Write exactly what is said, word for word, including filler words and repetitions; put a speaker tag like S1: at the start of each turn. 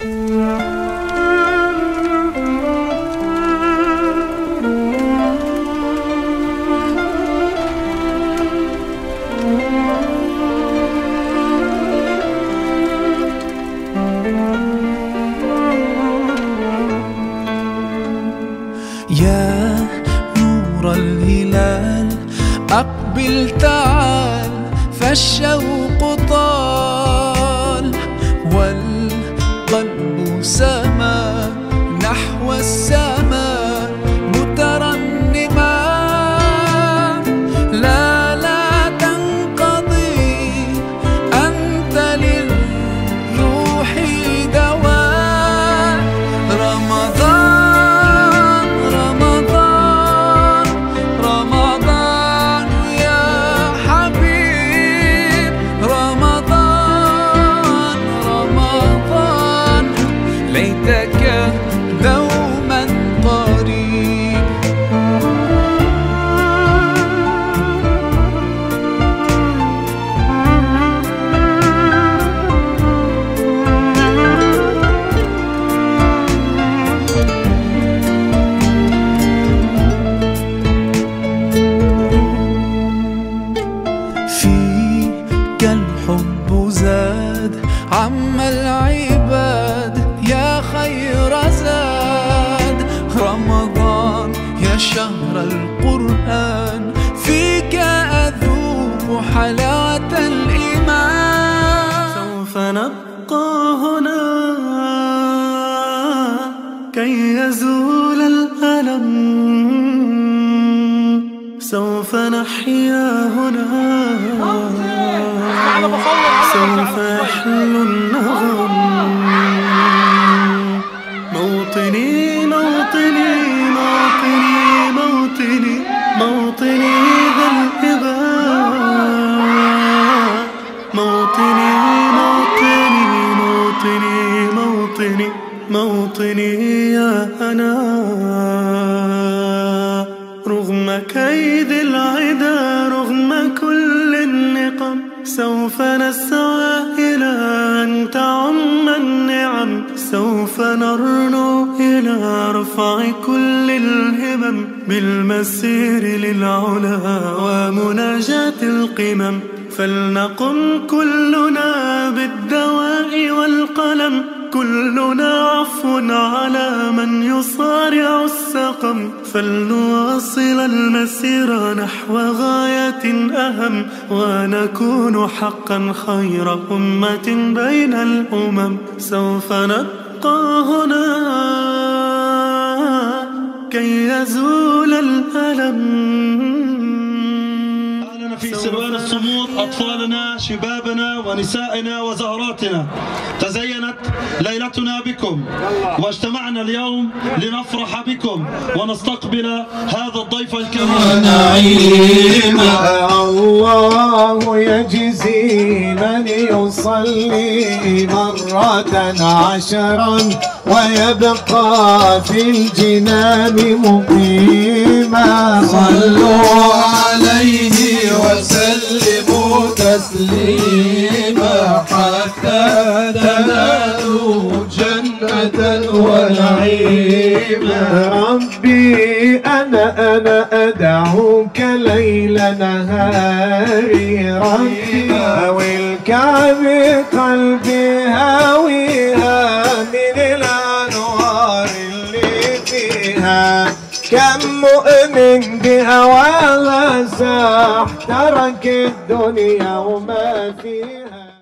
S1: يا نور الهلال أقبل تعال، فالشوق طال والقلب سما نحو السماء مترنما. لا لا تنقضي، أنت للروح دواء. رمضان رمضان رمضان يا حبيب، رمضان رمضان ليتك دوما قريب. فيك الحب زاد عم العباد، يا خير زاد رمضان يا شهر القرآن. فيك أذوق حلاوة الإيمان.
S2: سوف نبقى هنا كي يزول الألم، سوف نحيا هنا، سوف يحلو النغم. موطني موطني موطني موطني موطني ذا الهباء. موطني موطني موطني موطني موطني يا أنا. رغم كيد العدا، رغم كل النقم، سوف نسعى إلى أن تعم النعم. سوف نرنو إلى رفع كل الهمم، بالمسير للعلا ومناجاة القمم. فلنقم كلنا بالدواء والقلم، كلنا عفو على من يصارع السقم. فلنواصل المسير نحو غاية أهم، ونكون حقا خير أمة بين الأمم. سوف نبقى هنا كي يزول الألم.
S3: في سروال الصمود أطفالنا، شبابنا ونسائنا وزهراتنا، تزينت ليلتنا بكم، واجتمعنا اليوم لنفرح بكم ونستقبل هذا الضيف الكريم.
S4: نعيما الله يجزي من يصلي مرة عشرا، ويبقى في الجنان مقيما. صلوا عليه وسلموا تسليما، حتى تنالوا جنة ونعيما. ربي أنا أنا أدعوك ليل نهاري، ربي هاوي الكعبة قلبي هاويها من الأنوار اللي فيها. كم مؤمن بهواها ساح، ترك الدنيا وما فيها.